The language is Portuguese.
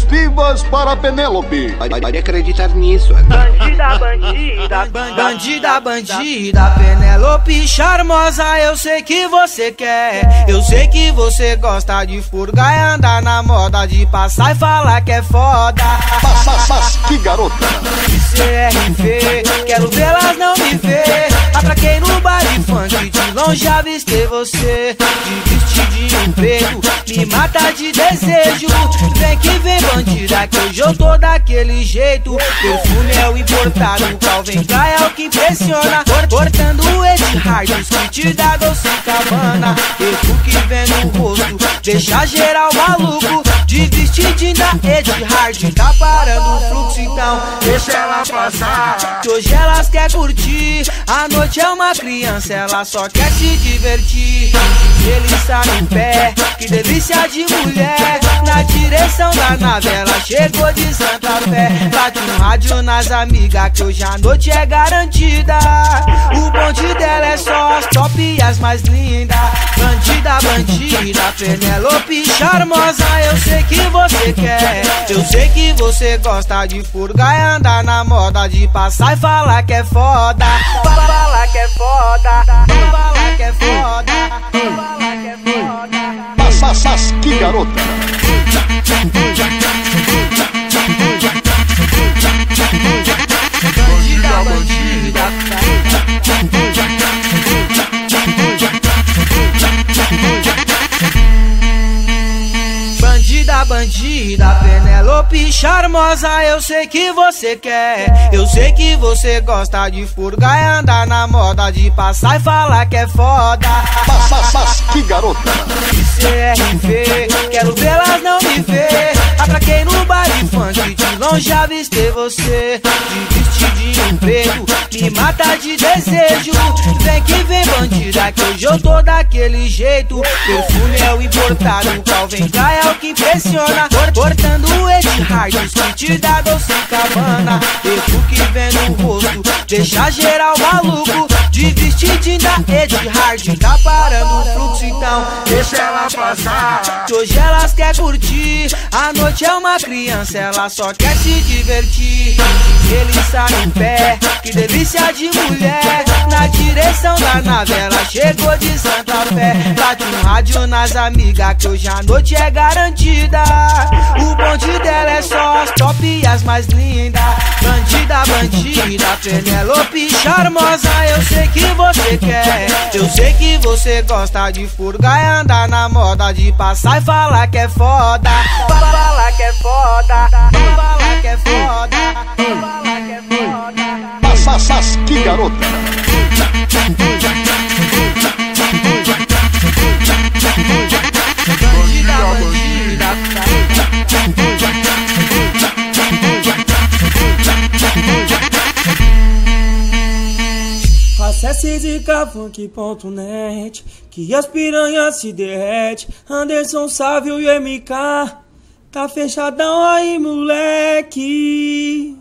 vivas para Penélope. Pode acreditar nisso. Bandida, bandida, bandida, bandida, Penélope charmosa, eu sei que você quer. Eu sei que você gosta de furgar e andar na moda, de passar e falar que é foda. Que garota. CRV, quero vê-las não me ver. Atraquei no baile funk, de longe avistei você. De vestidinho preto, me mata de desejo. Vem que vem bandida, que hoje eu tô daquele jeito. Perfume é o importado, Calvin Klein é o que impressiona. Cortando o Ed Hardy, que te dá doce cabana. Erro que vem no rosto, deixa geral maluco. De vestidinho da Ed Hardy, tá parando o fluxo, então deixa ela passar. Que hoje elas quer curtir, a noite é uma criança, ela só quer se divertir. Ele está no pé, que delícia de mulher. Na direção da nave, ela chegou de Santa Fé. Bate um rádio nas amigas, que hoje a noite é garantida. O bonde dela é só as top e as mais lindas. Bandida, bandida, Penélope charmosa, eu sei que você quer. Eu sei que você gosta de furgar e andar na moda, de passar e falar que é foda. falar que é foda. Falar que é foda. Falar que é foda. Que garota. Bandida, bandida, bandida, bandida, Penélope charmosa, eu sei que você quer. Eu sei que você gosta de furgar e andar na moda, de passar e falar que é foda. Que garota. CRV, quero vê-las não me ver. Atraquei no baile funk, de longe avistei você. De vestidinho preto, me mata de desejo. Vem que vem bandida, que hoje eu tô daquele jeito. Perfume é o importado, Calvin Klein é o que impressiona. Cortando o Ed Hardy, que te dá doce cabana. Erro que vem no rosto, deixa geral maluco. De vestidinho da Ed Hardy, tá parando o fluxo, então deixa ela passar. Que hoje elas quer curtir, a noite é uma criança, ela só quer se divertir. Ele está no pé, que delícia de mulher. Na direção da nave, ela chegou de Santa Fé. Bate um rádio nas amigas, que hoje a noite é garantida. O bonde dela é só as top e as mais lindas. Bandida, bandida, Penélope charmosa, eu sei que você quer. Eu sei que você gosta de furgar e andar na moda, de passar e falar que é foda. Falar que é foda. Falar que é foda. Falar que é foda. Que garota. Bandida, bandida. Acesse zicafunk.net, que as piranhas se derrete. Anderson Sávio e MK, tá fechadão aí, moleque.